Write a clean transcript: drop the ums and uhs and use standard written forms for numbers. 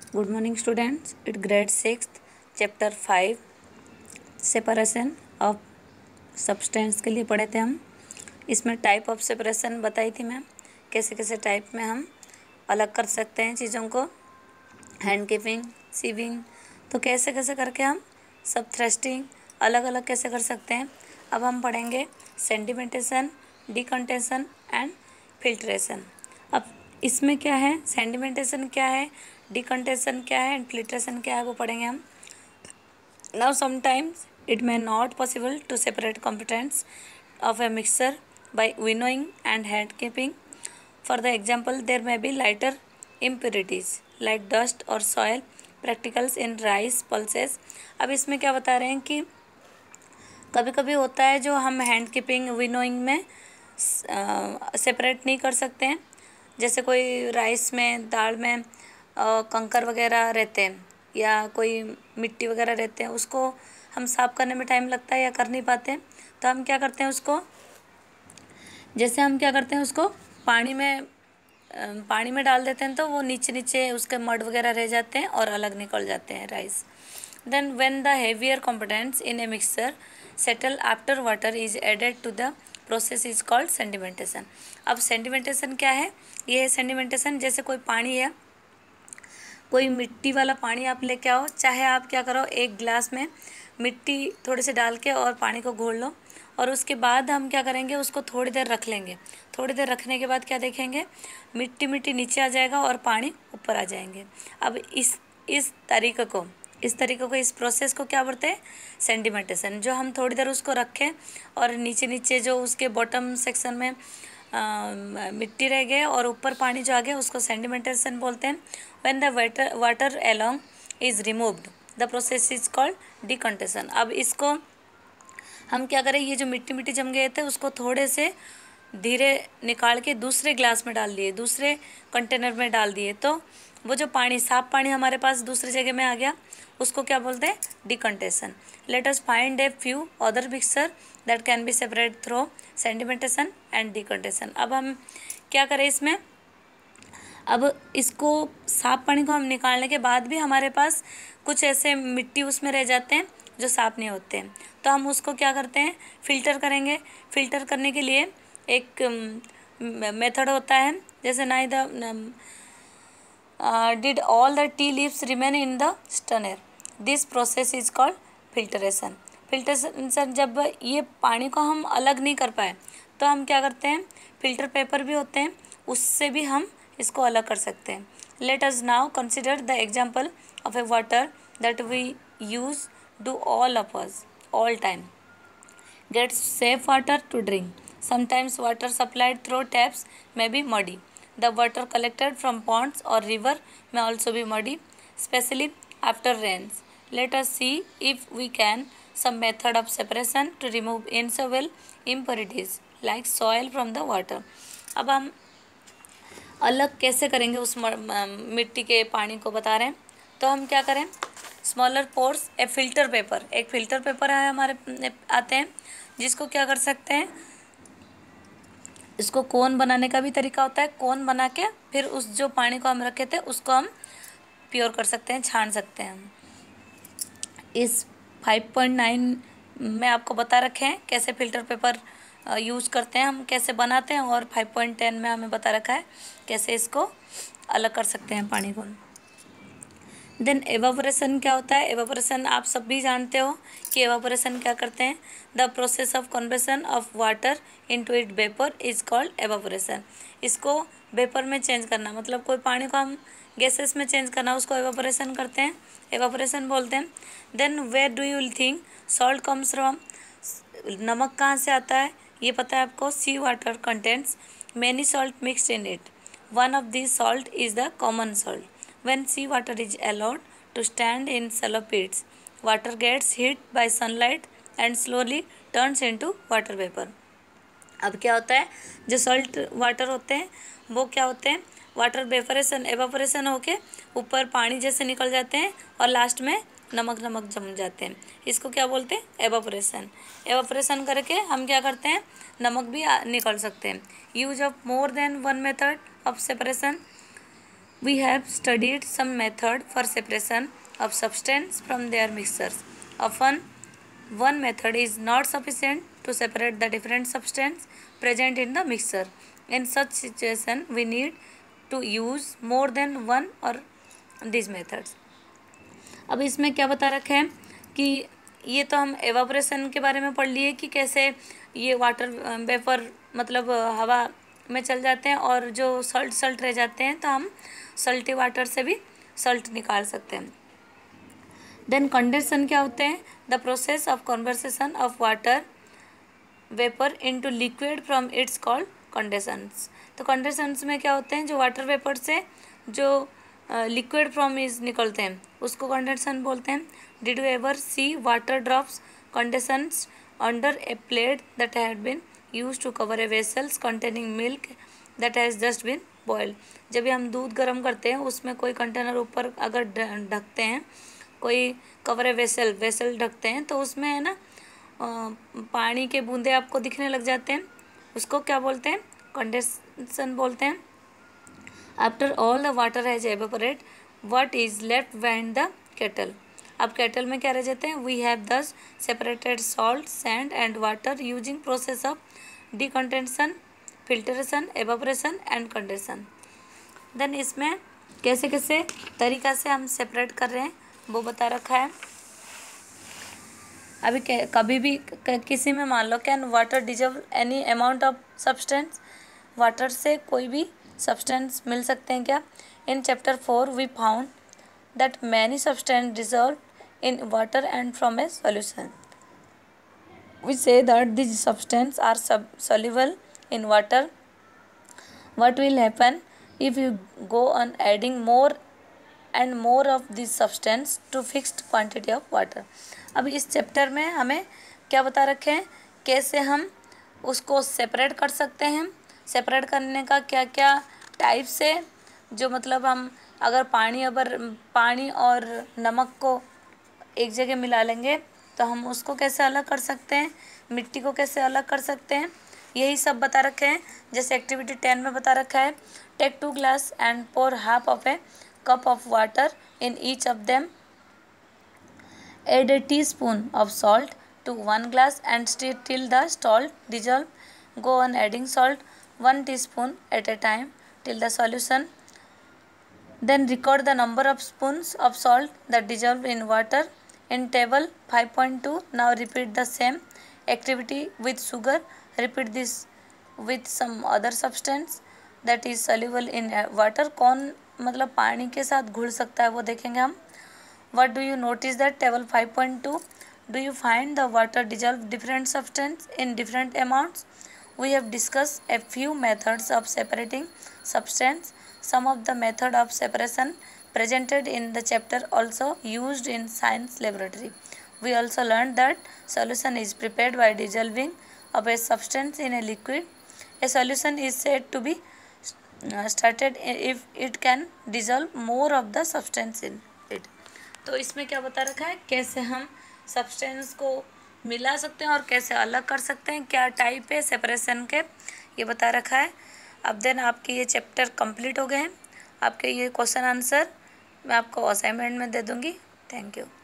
Good morning students, it grade 6th chapter 5 separation of substance के लिए पढ़े थे हम। इसमें टाइप ऑफ सेपरेशन बताई थी मैम, कैसे कैसे टाइप में हम अलग कर सकते हैं चीज़ों को, हैंड कीपिंग, सीविंग, तो कैसे कैसे करके हम सब थ्रस्टिंग अलग अलग कैसे कर सकते हैं। अब हम पढ़ेंगे सेंडिमेंटेशन, डिकंटेशन एंड फिल्ट्रेशन। अब इसमें क्या है, सेंडिमेंटेशन क्या है, डिकंटेशन क्या है एंड फिल्ट्रेशन क्या है, वो पढ़ेंगे हम। Now sometimes it may not possible to separate components of a mixture by winnowing and hand keeping. For the example, there may be lighter impurities like dust or soil particles in rice pulses. अब इसमें क्या बता रहे हैं कि कभी कभी होता है जो हम हैंड कीपिंग विनोइंग में सेपरेट नहीं कर सकते हैं। जैसे कोई राइस में, दाल में कंकर वगैरह रहते हैं या कोई मिट्टी वगैरह रहते हैं, उसको हम साफ़ करने में टाइम लगता है या कर नहीं पाते हैं, तो हम क्या करते हैं उसको, जैसे हम क्या करते हैं उसको पानी में डाल देते हैं, तो वो नीचे नीचे उसके मड वगैरह रह जाते हैं और अलग निकल जाते हैं rice. Then when the heavier components in a mixture settle after water is added to the process is called sedimentation. अब सेंडिमेंटेशन क्या है, ये है सेंडिमेंटेशन। जैसे कोई पानी है, कोई मिट्टी वाला पानी आप लेके आओ, चाहे आप क्या करो, एक गिलास में मिट्टी थोड़े से डाल के और पानी को घोल लो, और उसके बाद हम क्या करेंगे, उसको थोड़ी देर रख लेंगे। थोड़ी देर रखने के बाद क्या देखेंगे, मिट्टी मिट्टी नीचे आ जाएगा और पानी ऊपर आ जाएंगे। अब इस तरीके को इस प्रोसेस को क्या बोलते हैं, सेंडिमेंटेशन। जो हम थोड़ी देर उसको रखें और नीचे नीचे जो उसके बॉटम सेक्शन में मिट्टी रह गए और ऊपर पानी जो आ गया, उसको सेंडिमेंटेशन बोलते हैं। When the water along is removed the process is called decantation. अब इसको हम क्या करें, ये जो मिट्टी मिट्टी जम गए थे उसको थोड़े से धीरे निकाल के दूसरे ग्लास में डाल दिए, दूसरे कंटेनर में डाल दिए, तो वो जो पानी, साफ पानी हमारे पास दूसरी जगह में आ गया, उसको क्या बोलते हैं, decantation. Let us find a few other mixture that can be separate through sedimentation and decantation. अब हम क्या करें इसमें, अब इसको साफ पानी को हम निकालने के बाद भी हमारे पास कुछ ऐसे मिट्टी उसमें रह जाते हैं जो साफ नहीं होते हैं, तो हम उसको क्या करते हैं, फ़िल्टर करेंगे। फ़िल्टर करने के लिए एक मेथड होता है, जैसे ना the did all the tea leaves remain in the strainer, this process is called filtration. Filtration जब ये पानी को हम अलग नहीं कर पाए, तो हम क्या करते हैं, फ़िल्टर पेपर भी होते हैं, उससे भी हम इसको अलग कर सकते हैं। Let us now consider the example of a water that we use do all of us all time get safe water to drink. Sometimes water supplied through taps may be muddy. The water collected from ponds or river may also be muddy, especially after rains. Let us see if we can some method of separation to remove insoluble impurities like soil from the water. अब हम अलग कैसे करेंगे उस मिट्टी के पानी को बता रहे हैं, तो हम क्या करें, smaller pores a filter paper, एक फिल्टर पेपर है हमारे आते हैं, जिसको क्या कर सकते हैं, इसको कोन बनाने का भी तरीका होता है। कोन बना के फिर उस जो पानी को हम रखे थे उसको हम प्योर कर सकते हैं, छान सकते हैं हम। इस 5.9 में आपको बता रखे हैं कैसे फ़िल्टर पेपर यूज़ करते हैं, हम कैसे बनाते हैं, और 5.10 में हमें बता रखा है कैसे इसको अलग कर सकते हैं पानी को। देन एवापोरेशन क्या होता है, एवापोरेशन आप सब भी जानते हो कि एवापोरेशन क्या करते हैं, the process of conversion of water into it vapour is called evaporation. इसको वेपर में चेंज करना, मतलब कोई पानी को हम गैसेस में चेंज करना, उसको एवापोरेशन करते हैं, एवापोरेशन बोलते हैं। Then where do you think salt comes from, नमक कहाँ से आता है, ये पता है आपको, sea water contents many salt mixed in it, one of this salt is the common salt. When sea water is allowed to stand in shallow pits, water gets hit by sunlight and slowly turns into water vapor. अब क्या होता है, जो salt water होते हैं वो क्या होते हैं, वाटर वेपरेशन, एवापोरेशन होके ऊपर पानी जैसे निकल जाते हैं और लास्ट में नमक नमक जम जाते हैं, इसको क्या बोलते हैं, एवापोरेशन। एवापोरेशन करके हम क्या करते हैं, नमक भी निकल सकते हैं। Use of more than one method of separation We have studied some method for separation of substance from their mixtures. Often, one method is not sufficient to separate the different substance present in the mixture. In such situation, we need to use more than one or these methods. अब इसमें क्या बता रखा है कि ये तो हम एवापोरेशन के बारे में पढ़ लिए कि कैसे ये वाटर वेपर मतलब हवा में चल जाते हैं और जो सल्ट रह जाते हैं तो हम सल्टी वाटर से भी सल्ट निकाल सकते हैं. देन कंडेंसेशन क्या होते हैं? The process of conversation of water vapour into liquid from it's called condensations. तो कंडेंसेशंस में क्या होते हैं? जो वाटर वेपर से जो लिक्विड फ्रॉम इज निकलते हैं उसको कंडेंसेशन बोलते हैं. Did you ever see water drops condensations under a plate that had been used to cover a vessels containing milk that has just been boiled. जब भी हम दूध गर्म करते हैं उसमें कोई कंटेनर ऊपर अगर ढकते हैं, कोई कवर ए वेसल ढकते हैं तो उसमें है ना पानी के बूंदे आपको दिखने लग जाते हैं, उसको क्या बोलते हैं? कंडेंसेशन बोलते हैं. After all the water has evaporate what is left behind the kettle. अब केटल में क्या रह जाते हैं? We have thus separated salt, sand and water using process of decondensation, filtration, evaporation and condensation. Then इसमें कैसे कैसे तरीका से हम सेपरेट कर रहे हैं वो बता रखा है. अभी कभी भी किसी में मान लो can water dissolve any amount of substance. Water से कोई भी सब्सटेंस मिल सकते हैं क्या? In chapter 4 we found that many substance dissolve in water and from a solution. We say that this substance are soluble in water. What will happen if you go on adding more and more of this substance to fixed quantity of water. अब इस chapter में हमें क्या बता रखे हैं? कैसे हम उसको सेपरेट कर सकते हैं. सेपरेट करने का क्या क्या टाइप्स है. जो मतलब हम अगर पानी और नमक को एक जगह मिला लेंगे तो हम उसको कैसे अलग कर सकते हैं, मिट्टी को कैसे अलग कर सकते हैं, यही सब बता रखे हैं. जैसे एक्टिविटी 10 में बता रखा है take 2 glass and pour half of a cup of water in each of them. Add a teaspoon of salt to 1 glass and stir till the salt dissolve. Go on adding salt 1 teaspoon at a time till the solution. Then record the number of spoons of salt that dissolve in water in table 5.2. Now repeat the same activity with sugar. Repeat this with some other substance that is soluble in water. कौन मतलब पानी के साथ घुल सकता है वो देखेंगे हम. What do you notice that table 5.2? Do you find the water dissolve different substance in different amounts? We have discussed a few methods of separating substance. Some of the method of separation presented in the chapter also used in science laboratory. We also learned that solution is prepared by dissolving of a substance in a liquid. A solution is said to be started if it can dissolve more of the substance in it. तो इसमें क्या बता रखा है? कैसे हम substance को मिला सकते हैं और कैसे अलग कर सकते हैं, क्या टाइप है सेपरेशन के, ये बता रखा है. अब देन आपके ये चैप्टर कंप्लीट हो गए हैं. आपके ये क्वेश्चन आंसर मैं आपको असाइनमेंट में दे दूँगी. Thank you.